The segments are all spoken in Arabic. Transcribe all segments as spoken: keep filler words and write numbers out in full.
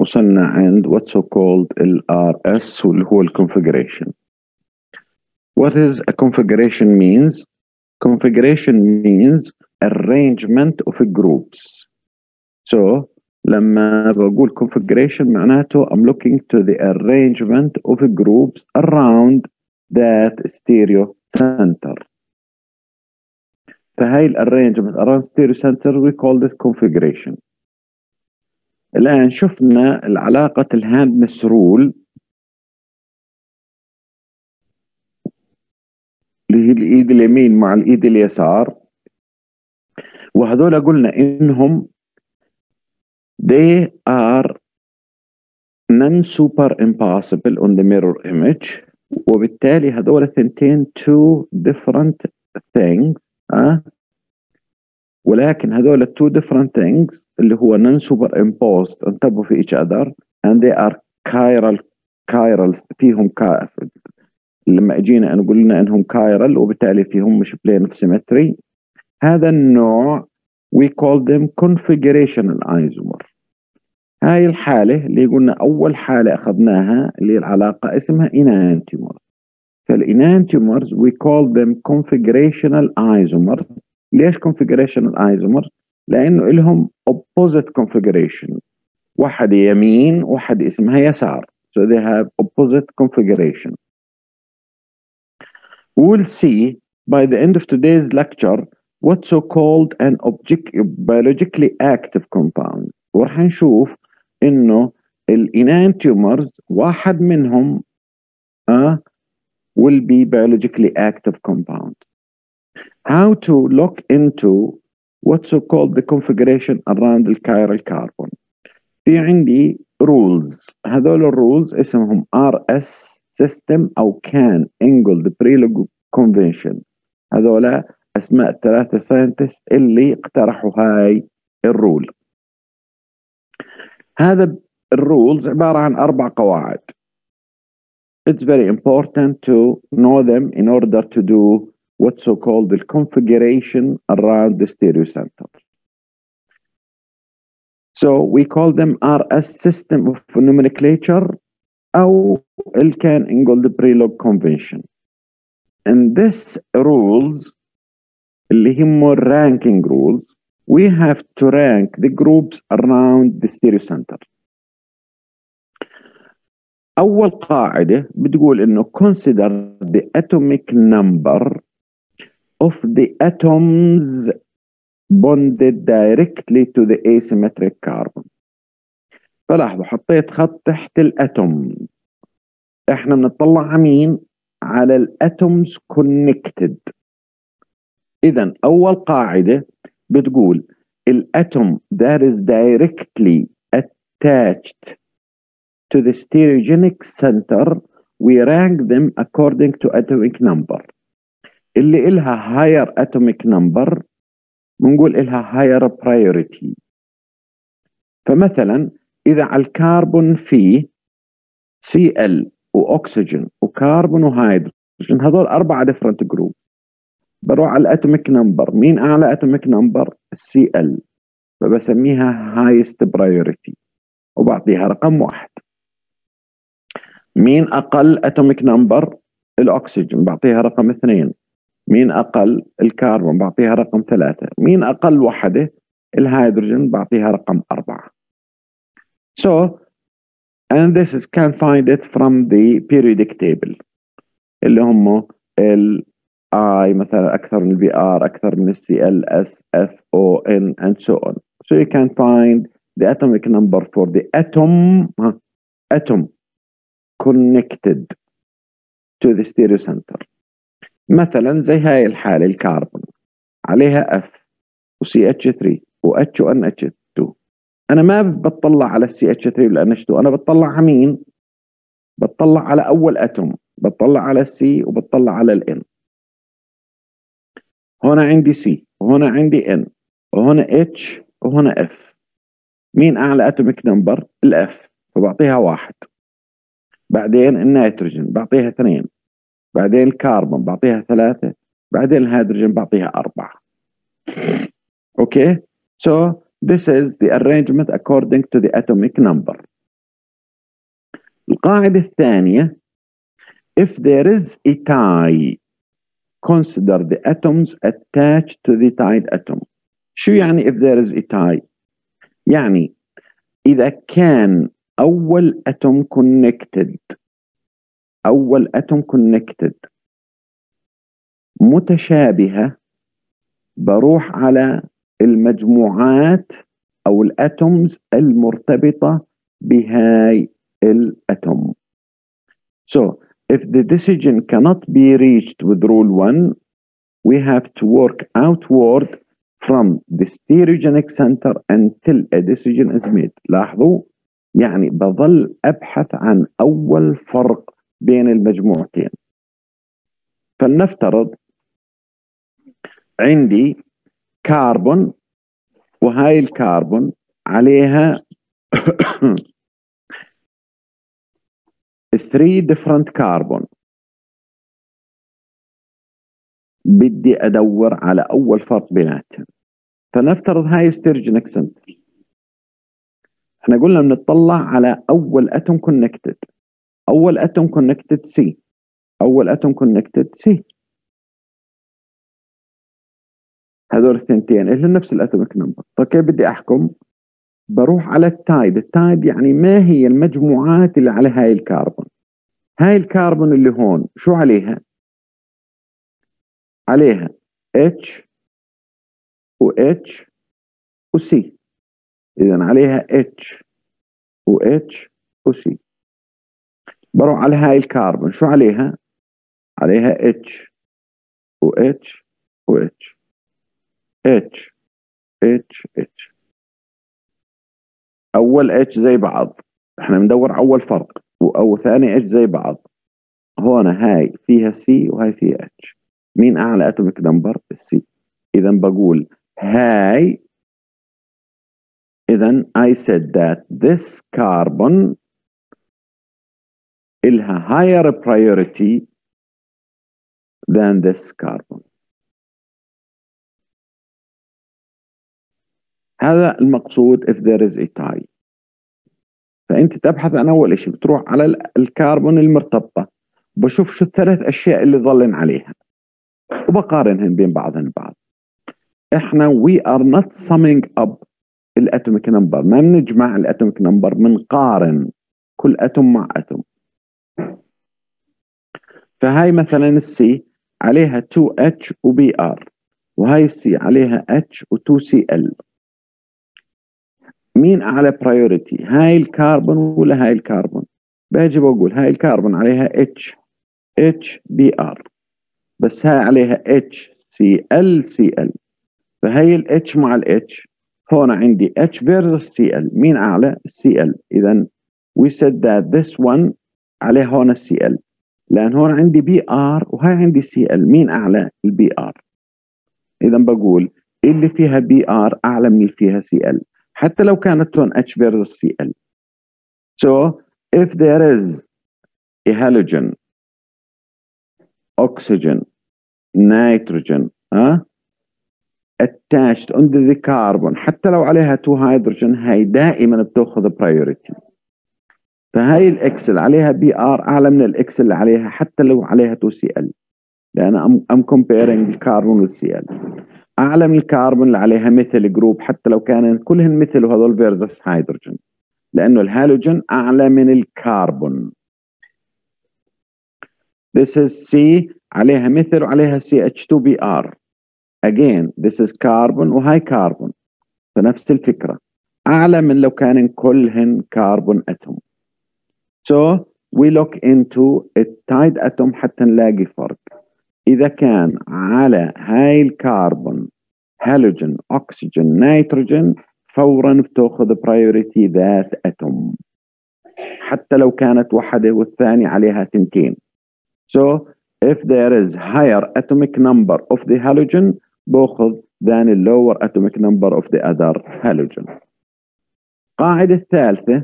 وصلنا عند what's so called ال آر إس واللي هو ال configuration. What is a configuration means? Configuration means arrangement of groups. So لما بقول configuration معناته I'm looking to the arrangement of groups around that stereo center. فهي ال arrangement around stereo center we call this configuration. الآن شفنا العلاقة الهاندنس رول اللي هي الإيد اليمين مع الإيد اليسار، وهذول قلنا إنهم they are non-superimposable on the mirror image، وبالتالي هذول الثنتين two different things أه؟ ولكن هذول two different things اللي هو non-superimposed on top of each other and they are chiral chiral فيهم كا لما اجينا نقول لنا انهم chiral وبالتالي فيهم مش plane of symmetry. هذا النوع we call them configurational isomer. هاي الحالة اللي قلنا أول حالة أخذناها اللي العلاقة اسمها enantiomer. فالenantiomers we call them configurational isomer. ليش configurational isomer؟ لأنه لهم opposite configuration، واحد يمين واحد اسمها يسار. So they have opposite configuration. We'll see by the end of today's lecture what's so called an object biologically active compound. وراح نشوف إنه الenantiomers واحد منهم uh, will be biologically active compound. How to look into what's so called the configuration around the chiral carbon. في عندي rules، هذول الرولز اسمهم آر إس system أو كان Ingold Prelog convention. هذول أسماء الثلاثة ساينتست اللي اقترحوا هاي الرول. هذا الرولز عبارة عن أربع قواعد. It's very important to know them in order to do what's so called the configuration around the stereo center. So we call them آر إس system of nomenclature أو الكان Ingold Prelog convention. And this rules اللي هم ranking rules we have to rank the groups around the stereo center. أول قاعدة بتقول إنه consider the atomic number of the atoms bonded directly to the asymmetric carbon. فلاحظوا حطيت خط تحت الأتوم. إحنا بنطلع على مين؟ على الأتومز connected. إذن أول قاعدة بتقول الأتوم that is directly attached to the stereogenic center we rank them according to atomic number. اللي إلها higher atomic number بنقول إلها higher priority. فمثلا إذا على الكربون فيه سي إل وأكسجين وكربون وهيدروجين، هذول أربعة different group. بروح على الاتوميك نمبر، مين أعلى اتوميك نمبر؟ السي إل، فبسميها highest priority وبعطيها رقم واحد. مين أقل اتوميك نمبر؟ الأكسجين، بعطيها رقم اثنين. مين أقل؟ الكربون، بعطيها رقم ثلاثة. مين أقل وحدة؟ الهيدروجين، بعطيها رقم أربعة. So and this is can find it from the periodic table اللي هم ال I مثلا أكثر من البي آر، أكثر من السي إل، اس اف او ان and so on. So you can find the atomic number for the atom atom connected to the stereo center. مثلا زي هاي الحالة الكربون عليها F و سي إتش ثري و H و إن إتش تو. أنا ما بتطلع على السي إتش ثري ولا إن إتش تو، أنا بتطلع على مين؟ بتطلع على أول أتوم، بتطلع على السي وبتطلع على الإن. هنا عندي سي وهنا عندي إن وهنا اتش وهنا اف. مين أعلى أتوميك نمبر؟ الإف، فبعطيها واحد. بعدين النيتروجين بعطيها اثنين. بعدين الكربون بعطيها ثلاثة. بعدين الهيدروجين بعطيها أربعة. Okay, so this is the arrangement according to the atomic number. القاعدة الثانية if there is a tie consider the atoms attached to the tied atom. شو يعني if there is a tie؟ يعني إذا كان أول أتوم connected أول أتوم connected متشابهة، بروح على المجموعات أو الأتومز المرتبطة بهاي الأتوم. So if the decision cannot be reached with rule one, we have to work outward from the stereogenic center until a decision is made. لاحظوا يعني بظل أبحث عن أول فرق بين المجموعتين. فلنفترض عندي كربون، وهاي الكربون عليها three different carbon. بدي أدور على أول فرق بيناتهم. فنفترض هاي ستيرجينيك سنتر. احنا قلنا بنطلع على أول أتوم كونكتد. أول أتوم كونكتد سي. أول أتوم كونكتد سي. هذول الثنتين اللي نفس الأتوميك نمبر. طيب كيف بدي أحكم؟ بروح على التايد. التايد يعني ما هي المجموعات اللي على هاي الكربون. هاي الكربون اللي هون شو عليها؟ عليها H و H و C. إذا عليها H و H و C. بروح على هاي الكربون شو عليها؟ عليها H و H و H. H H H. أول H زي بعض. احنا بندور أول فرق، أو ثاني H زي بعض. هون هاي فيها C وهاي فيها H. مين أعلى أتوميك نمبر؟ السي. إذا بقول هاي، إذا I said that this carbon إلها higher priority than this carbon. هذا المقصود if there is a tie. فأنت تبحث عن أول شيء، بتروح على الكربون المرتبطة، بشوف شو الثلاث أشياء اللي ظلن عليها وبقارنهن بين بعضهن بعض. إحنا we are not summing up الأتوميك نمبر، ما بنجمع الأتوميك نمبر، بنقارن كل أتوم مع أتوم. فهاي مثلا السي عليها تو اتش و بي ار، وهاي السي عليها اتش و تو سي ال. مين أعلى برايورتي؟ هاي الكربون ولا هاي الكربون؟ باجي بقول هاي الكربون عليها اتش اتش بي ار، بس هاي عليها اتش سي ال سي ال. فهي الاتش مع الاتش، هون عندي اتش versus سي ال. مين أعلى؟ السي ال. إذا we said that this one عليه هون السي ال، لأن هون عندي بي ار وهاي عندي سي ال. مين أعلى؟ البي ار. إذا بقول اللي فيها بي ار أعلى من اللي فيها سي ال، حتى لو كانت هون اتش versus سي ال. So if there is a halogen, oxygen, nitrogen ها attached under the carbon، حتى لو عليها تو هيدروجين، هاي دائما بتاخذ priority. فهاي الاكس اللي عليها بي ار اعلى من الاكس اللي عليها حتى لو عليها تو سي ال، لان ام ام comparing الكربون والسي ال. اعلى من الكربون اللي عليها مثل جروب حتى لو كانوا كلهن مثل، وهذول فيرسس هيدروجين، لانه الهالوجين اعلى من الكربون. This is C عليها مثل وعليها سي اتش تو بي ار. Again this is carbon وهاي كربون، فنفس الفكرة، أعلى من لو كانن كلهن كربون أتوم. So we look into التايد أتوم حتى نلاقي فرق. إذا كان على هاي الكربون هالوجين أكسجين نيتروجين، فورا بتاخذ priority ذات أتوم حتى لو كانت واحدة والثانية عليها تنتين. So if there is higher atomic number of the halogen باخذ than the lower atomic number of the other halogen. القاعدة الثالثة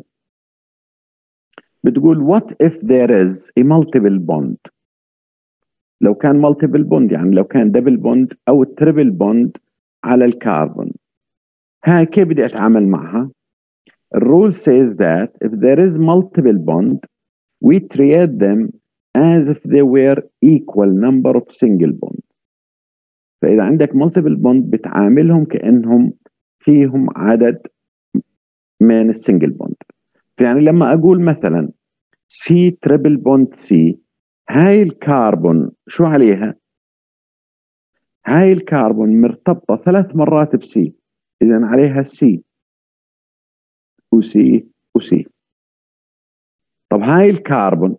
بتقول what if there is a multiple bond. لو كان multiple bond يعني لو كان double bond أو triple bond على الكربون، هاي كيف بدي أتعامل معها؟ الرول says that if there is multiple bond we treat them as if they were equal number of single bond. فإذا عندك multiple bond بتعاملهم كأنهم فيهم عدد من السنجل بوند. يعني لما أقول مثلا C triple bond C، هاي الكربون شو عليها؟ هاي الكربون مرتبطة ثلاث مرات بسي، إذا عليها C وسي وسي. طب هاي الكربون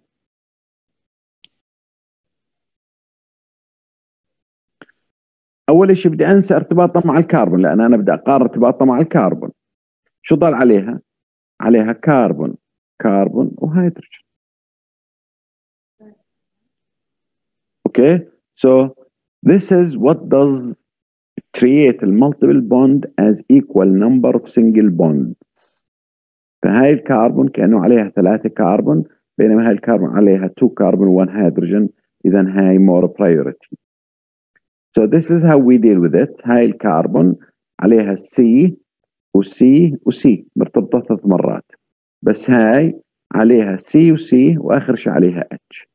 أول شيء بدي أنسى ارتباطها مع الكربون، لأن أنا بدي أقارن ارتباطها مع الكربون. شو ضل عليها؟ عليها كربون كربون وهيدروجين. Okay, so this is what does create a multiple bond as equal number of single bonds. فهاي الكربون كأنه عليها ثلاثة كربون، بينما هاي الكربون عليها two carbon one hydrogen، إذا هاي more priority. So this is how we deal with it. هاي الكربون عليها C وC وC مرتبطة ثلاث مرات، بس هاي عليها C وC وآخر شيء عليها H.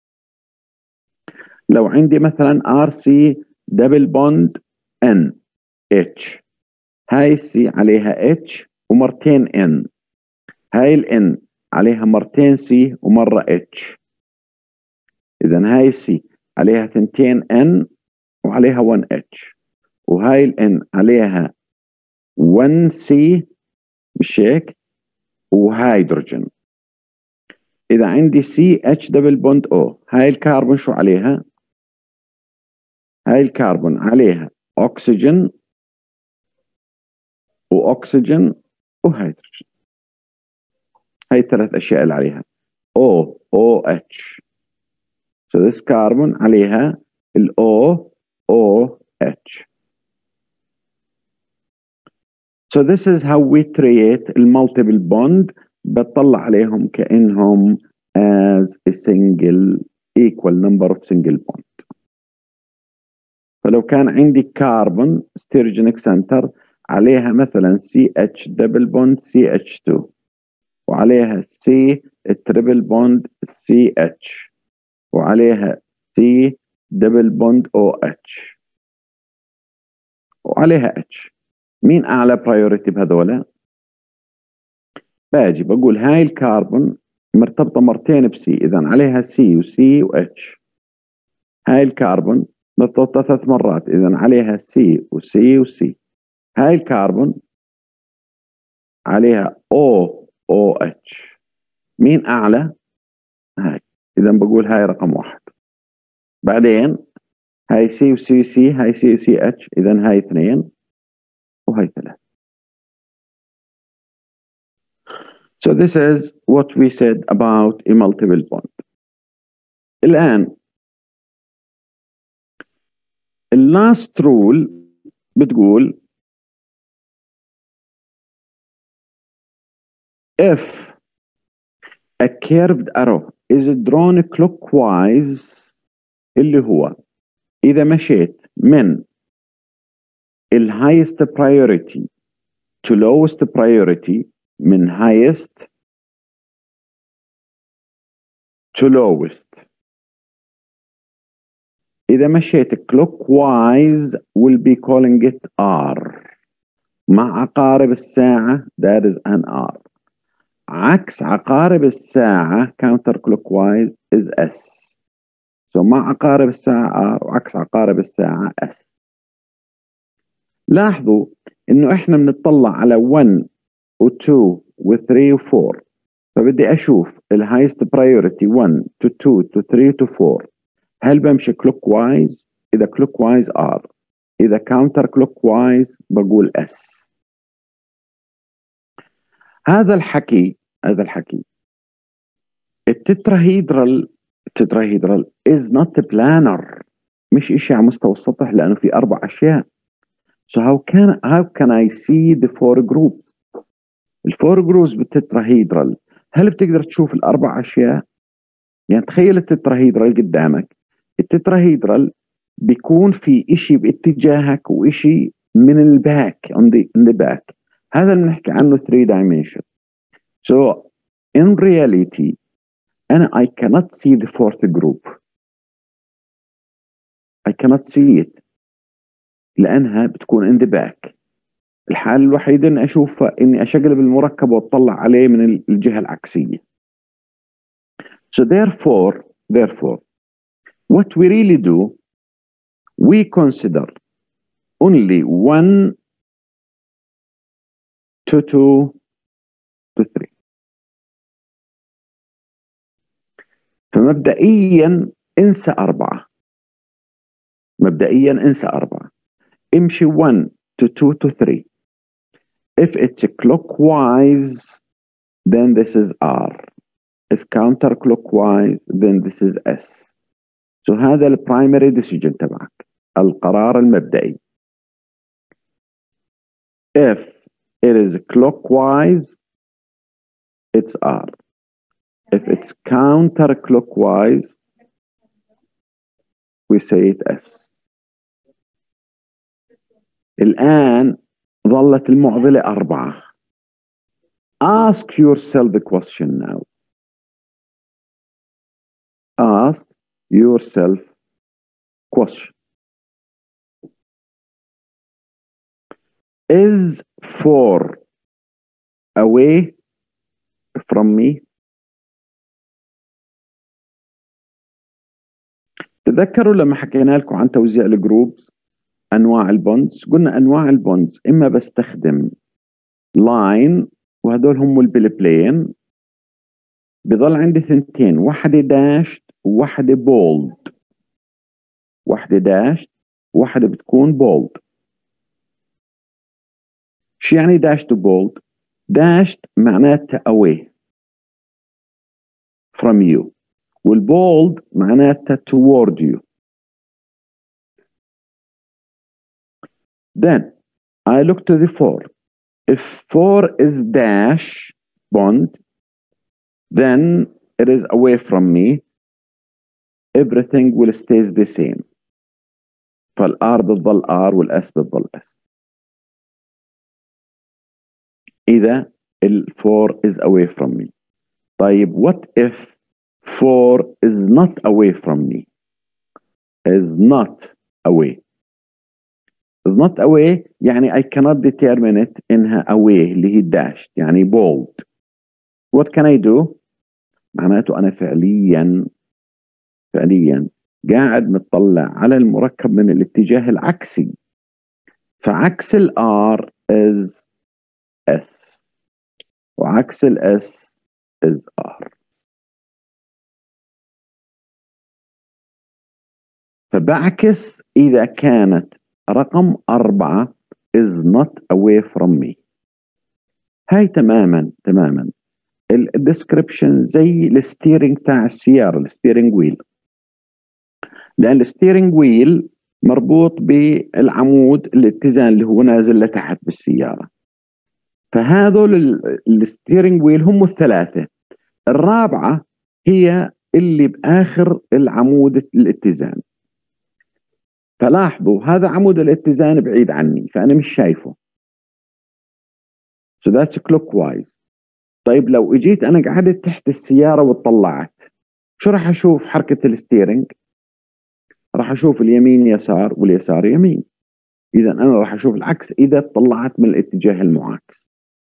لو عندي مثلا R C double bond N H، هاي C عليها H ومرتين N، هاي ال N عليها مرتين C ومرة H، إذا هاي C عليها ثنتين N وعليها one H، وهاي ال N عليها one C مش هيك وهيدروجين. إذا عندي C H double bond O، هاي الكربون شو عليها؟ هاي الكربون عليها أكسجين وأكسجين وهيدروجين. هاي الثلاث أشياء اللي عليها O O H. So this carbon عليها ال O O H. So this is how we create ال multiple bond. بطلع عليهم كأنهم as a single equal number of single bond. فلو كان عندي كربون ستيرجينيك سنتر عليها مثلا C H double bond C H two، وعليها C triple bond C H، وعليها C double bond O H، وعليها H. مين أعلى برايورتي بهذولا؟ باجي بقول هاي الكربون مرتبطة مرتين بسي، إذا عليها C وC وH. هاي الكربون مرتبطة ثلاث مرات، إذا عليها C وC وC. هاي الكربون عليها O OH. مين أعلى؟ هاي، إذا بقول هاي رقم واحد. بعدين هاي C وC وC، هاي C وC H، إذا هاي اثنين وهاي ثلاث. So this is what we said about a multiple bond. الآن ال last rule بتقول if a curved arrow is drawn clockwise، اللي هو إذا مشيت من ال highest priority to lowest priority، من highest to lowest، إذا مشيت clockwise we'll be calling it R. مع عقارب الساعة that is an R. عكس عقارب الساعة counter clockwise is S. so مع عقارب الساعة R وعكس عقارب الساعة S. لاحظوا إنه إحنا بنطلع على one و two و three و four، فبدي أشوف ال highest priority one to two to three to four، هل بمشي clockwise؟ إذا clockwise R، إذا counter clockwise بقول S. هذا الحكي هذا الحكي التتراهيدرال التتراهيدرال is not a planar، مش إشي على مستوى السطح، لأنه في أربع أشياء. so how can how can I see the four groups؟ الفور جروبس بالتتراهيدرال، هل بتقدر تشوف الأربع أشياء؟ يعني تخيل التتراهيدرال قدامك، التتراهيدرال بيكون في إشي باتجاهك وإشي من الباك on the, in the back. هذا اللي بنحكي عنه three dimension. So in reality أنا I cannot see the fourth group. I cannot see it لأنها بتكون in the back. الحالة الوحيدة إني أشوفها إني أشقلب المركب وأطلع عليه من الجهة العكسية. So therefore, therefore, what we really do, we consider only one to two to three. فمبدئيا انسى أربعة. مبدئيا انسى أربعة. امشي one to two to three. If it's clockwise, then this is R. If counterclockwise, then this is S. So هذا البرايمري ديسيجن تبعك، القرار المبدئي. If it is clockwise, it's R. If it's counterclockwise, we say it S. الآن ظلت المعضلة أربعة. Ask yourself the question now. Ask yourself question. Is four away from me? تذكروا لما حكينا لكم عن توزيع الجروبز، أنواع البوندز، قلنا أنواع البوندز إما بستخدم لاين وهدول هم البلبلين، بضل عندي ثنتين، واحدة داشت وواحدة بولد. واحدة داشت وواحدة بتكون بولد. شو يعني داشت وبولد؟ داشت معناتها away from you، والبولد معناتها toward you. Then I look to the four. If four is dash bond, then it is away from me. Everything will stay the same. فالR بتظل R والS بتظل S. إذا ال four is away from me. طيب what if four is not away from me? Is not away. is not away يعني I cannot determine it إنها away اللي هي dash يعني bold. What can I do؟ معناته أنا فعليا فعليا قاعد متطلع على المركب من الاتجاه العكسي، فعكس ال R is S وعكس ال S is R. فبعكس إذا كانت رقم أربعة is not away from me. هاي تماما تماما الديسكريبشن زي الستيرنج تاع السيارة، الستيرنج ويل، لأن الستيرنج ويل مربوط بالعمود الاتزان اللي هو نازل لتحت بالسيارة. فهذول الستيرنج ويل هم الثلاثة، الرابعة هي اللي بآخر العمود الاتزان. فلاحظوا هذا عمود الاتزان بعيد عني فأنا مش شايفه. So that's clockwise. طيب لو اجيت أنا قعدت تحت السيارة وطلعت، شو راح أشوف؟ حركة الستيرنج، راح أشوف اليمين يسار واليسار يمين. إذا أنا راح أشوف العكس إذا طلعت من الاتجاه المعاكس.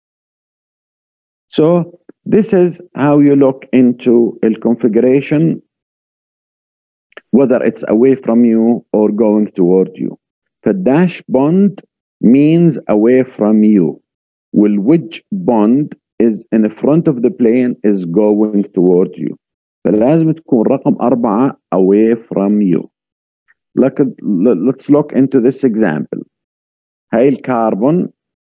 So this is how you look into the configuration, whether it's away from you or going toward you. فالdash bond means away from you. والwedge bond is in front of the plane is going toward you. فلازم تكون رقم أربعة away from you. Look at, let's look into this example. هاي الكربون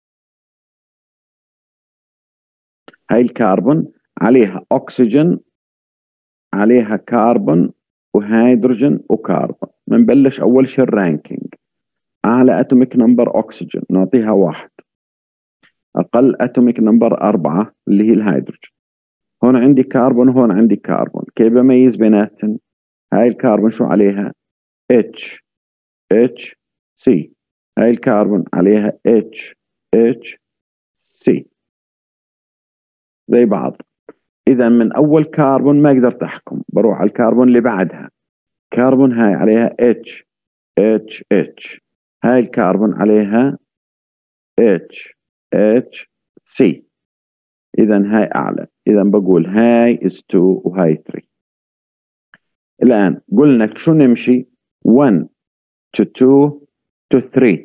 هاي الكربون عليها أكسجين، عليها كربون وهيدروجين وكربون. بنبلش أول شيء الرانكينج. أعلى أتوميك نمبر أكسجين نعطيها واحد، أقل أتوميك نمبر أربعة اللي هي الهيدروجين. هون عندي كربون وهون عندي كربون، كيف بميز بيناتهم؟ هاي الكربون شو عليها؟ H H C. هاي الكربون عليها H H C زي بعض. إذا من أول كربون ما قدرت أحكم، بروح على الكربون اللي بعدها. كربون هاي عليها H H H، هاي الكربون عليها H H C، إذا هاي أعلى، إذا بقول هاي is two وهاي three. الآن قلنا شو نمشي؟ one to two to three،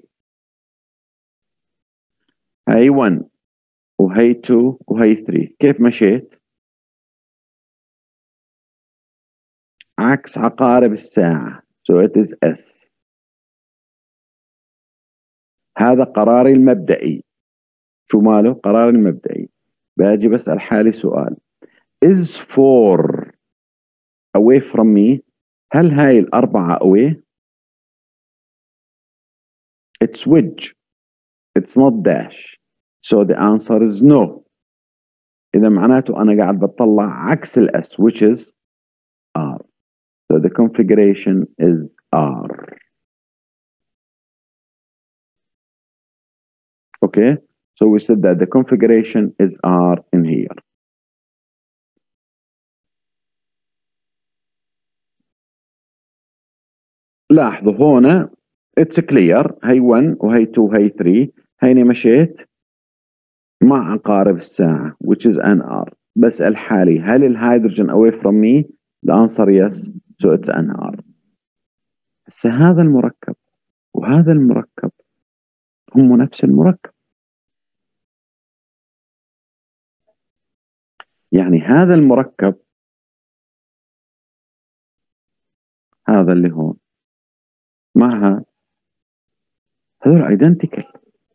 هاي one وهي two وهي three. كيف مشيت؟ عكس عقارب الساعة. so it is S. هذا قراري المبدئي. شو ماله؟ قراري المبدئي. باجي بسأل حالي سؤال، is four away from me؟ هل هاي الأربعة away؟ it's wedge، it's not dash. so the answer is no. إذا معناته أنا قاعد بطلع عكس الأس which is R. so the configuration is R. okay, so we said that the configuration is R in here. لاحظوا هنا it's clear، هي one وهي two وهي three، هيني مشيت مع عقارب الساعة which is N R. بسأل حالي هل الهيدروجين away from me؟ the answer yes so it's N R. بس هذا المركب وهذا المركب هم نفس المركب، يعني هذا المركب هذا اللي هون مع هذول identical،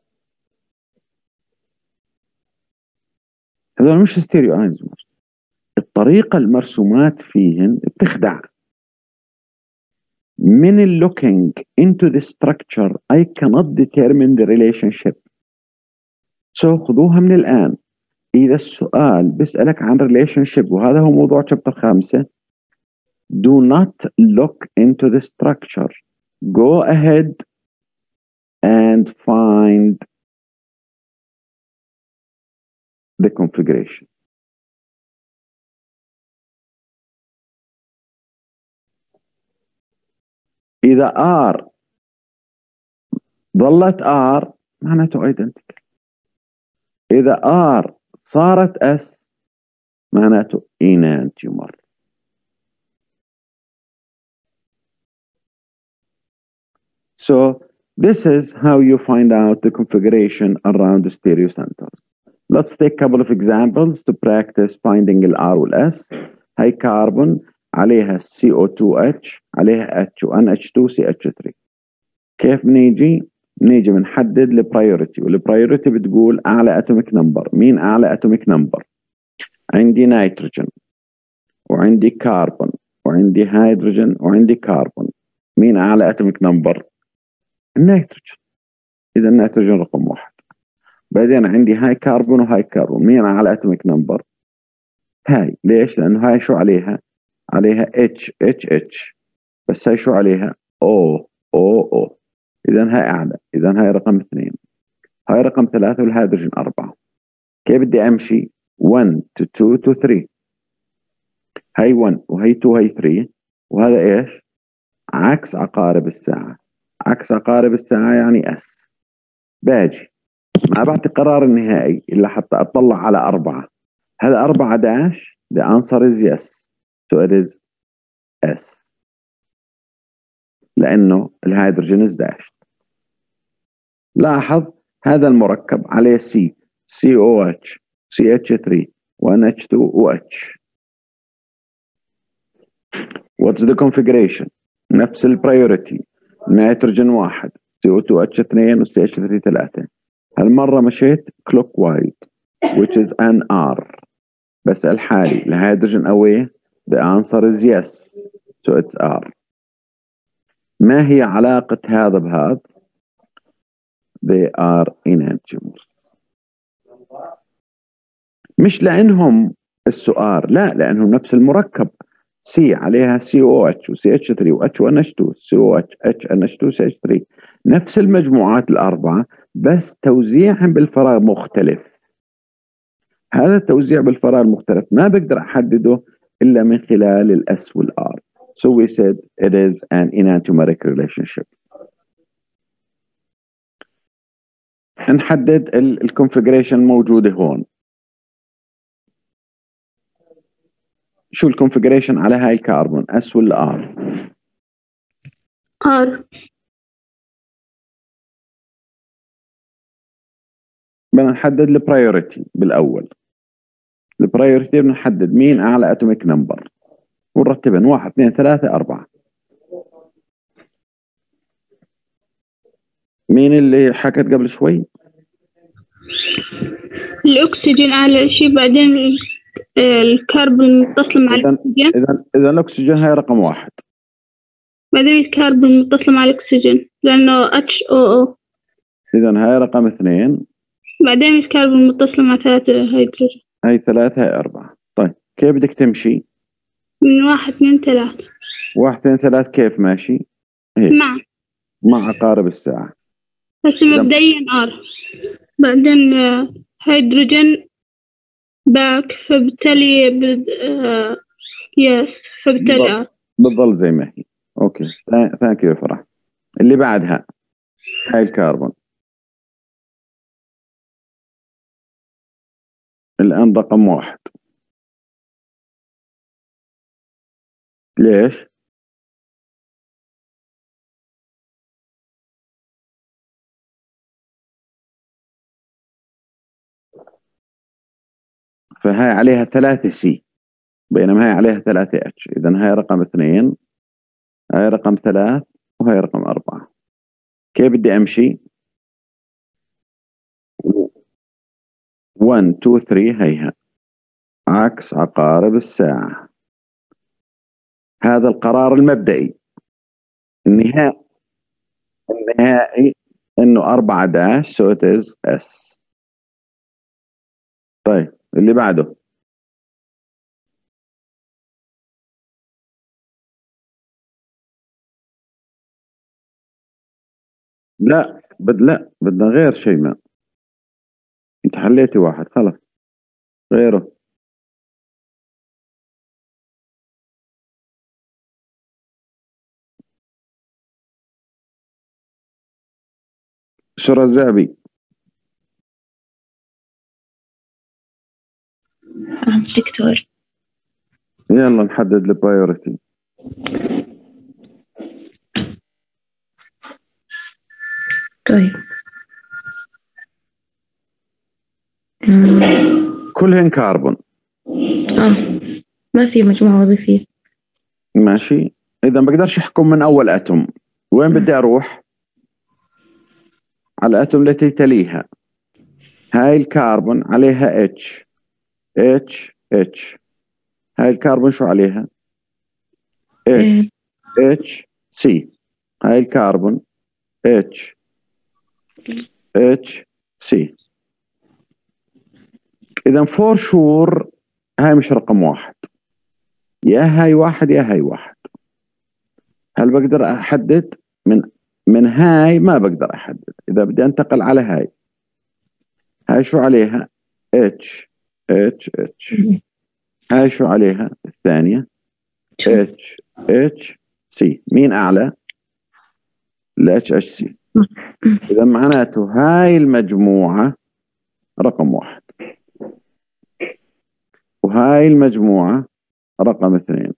هذول مش ستيريو اينزومرز. الطريقة المرسومات فيهن بتخدع. من ال looking into the structure I cannot determine the relationship. so خذوها من الآن. إذا السؤال بيسألك عن relationship وهذا هو موضوع chapter خامسة، do not look into the structure. go ahead and find the configuration. إذا R ظلت R معناته identical. إذا R صارت S معناته enantiomer. So this is how you find out the configuration around the stereo centers. Let's take a couple of examples to practice finding ال R وال S. هاي كربون عليها C O two H عليها H و N H two C H three. كيف بنيجي؟ بنيجي بنحدد البرايورتي، والبرايورتي بتقول أعلى أتوميك نمبر. مين أعلى أتوميك نمبر؟ عندي نيتروجين وعندي كربون وعندي هيدروجين وعندي كربون. مين أعلى أتوميك نمبر؟ النيتروجين. إذا النيتروجين رقم واحد. بعدين عندي هاي كربون وهاي كربون. مين أعلى أتوميك نمبر؟ هاي. ليش؟ لأنه هاي شو عليها؟ عليها H H H، بس هاي شو عليها؟ O O O. إذا هاي أعلى، إذا هاي رقم اثنين، هاي رقم ثلاثة، والهيدروجين أربعة. كيف بدي أمشي؟ one to two to three. هاي one وهي two وهي three، وهذا إيش؟ عكس عقارب الساعة. عكس عقارب الساعة يعني S. باجي ما بعطي قرار النهائي إلا حتى أطلع على أربعة. هذا أربعة داش. the answer is yes so it is S، لأنه الهيدروجين is dash. لاحظ هذا المركب عليه C C O H C H three و N H two و H. what's the configuration؟ نفس البرايورتي، نيتروجين واحد C O two H اثنين و C H three ثلاثة. هالمرة مشيت clockwise which is N R. بسأل حالي الهيدروجين away the answer is yes so it's R. ما هي علاقة هذا بهذا؟ they are enantiomers. مش لأنهم السؤال، لا، لأنهم نفس المركب. C عليها C O H و C H three و H و N H two C O H H N H two C H three، نفس المجموعات الأربعة بس توزيعهم بالفراغ مختلف. هذا التوزيع بالفراغ المختلف ما بقدر أحدده إلا من خلال الأس والآر. So we said it is an enantiomeric relationship. نحدد الكونفيجريشن موجودة هون. شو الكونفيجريشن على هاي الكربون، اس ولا ار؟ ار. بدنا نحدد البرايورتي بالاول. البرايورتي بدنا نحدد مين اعلى اتوميك نمبر ونرتبهم واحد اثنين ثلاثة أربعة. مين اللي حكت قبل شوي؟ الأكسجين أعلى شيء، بعدين الكربون متصل مع الأكسجين. إذا إذا الأكسجين هاي رقم واحد. بعدين الكربون متصل مع الأكسجين لأنه اتش او او. إذا هاي رقم اثنين. بعدين الكربون متصل مع ثلاثة هيدروجين. هاي ثلاثة هاي أربعة. طيب كيف بدك تمشي؟ من واحد اثنين ثلاثة. واحد اثنين ثلاث كيف ماشي؟ هيك. مع مع عقارب الساعة. بس مبدئيا ار، بعدين هيدروجين باك، فبالتالي بد... آه... يس فبالتالي ار. بتضل زي ما هي. اوكي ثانك يو فرح. اللي بعدها هاي الكربون الآن رقم واحد. ليش؟ فهاي عليها ثلاثة سي بينما هاي عليها ثلاثة اتش. إذا هاي رقم اثنين، هاي رقم ثلاث، وهاي رقم أربعة. كيف بدي أمشي؟ واحد اثنين ثلاثة هيها عكس عقارب الساعة. هذا القرار المبدئي. النهائي النهائي إنه أربعة داش so it is S. طيب اللي بعده لا بد لا بدنا غير شيء. ما انت حليتي واحد خلص غيره. شو الزعبي؟ دكتور يلا نحدد البرايورتي. طيب كلهن كربون. اه ما في مجموعة وظيفية. ماشي. إذا بقدرش أحكم من أول أتوم. وين بدي أروح؟ على الأتوم التي تليها. هاي الكربون عليها H H H. هاي الكربون شو عليها؟ H H C. هاي الكربون H H C. إذا فور شور هاي مش رقم واحد، يا هاي واحد يا هاي واحد. هل بقدر أحدد من من هاي؟ ما بقدر أحدد. إذا بدي أنتقل على هاي، هاي شو عليها؟ H H H. هاي شو عليها الثانية؟ H H C. مين أعلى؟ ال H H C. إذا معناته هاي المجموعة رقم واحد، وهاي المجموعة رقم اثنين،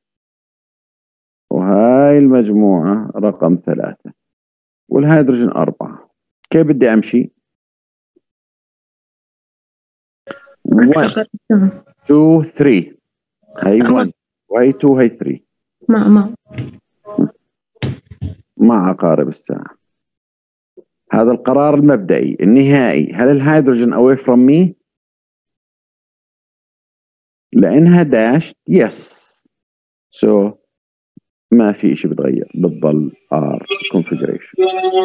وهاي المجموعة رقم ثلاثة، والهيدروجين أربعة. كيف بدي أمشي؟ واحد اثنين ثلاثة. هاي واحد وهي اثنين هاي ثلاثة. مع مع مع عقارب الساعة. هذا القرار المبدئي. النهائي، هل الهيدروجين away from me؟ لأنها داش yes. so ما في شيء بتغير، بتضل R configuration.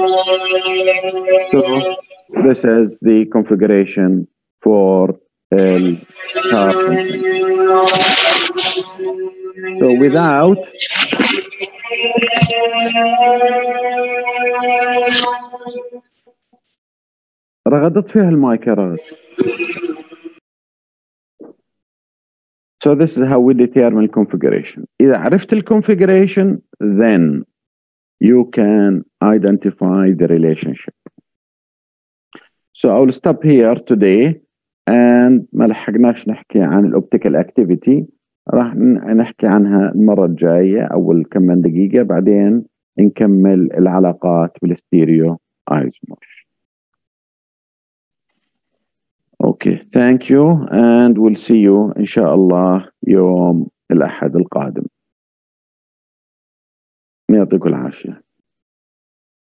So this is the configuration for the carbon. So without رغدت فيها المايك يا رغد. So this is how we determine configuration. إذا عرفت الconfiguration, then you can identify the relationship. So I will stop here today, and ما لحقناش نحكي عن الأوبتيكال activity. راح نحكي عنها المرة الجاية أول كم من دقيقة، بعدين نكمل العلاقات بالستيريو ايزومر. Okay, thank you, and we'll see you إن شاء الله يوم الأحد القادم. يعطيكم العافية.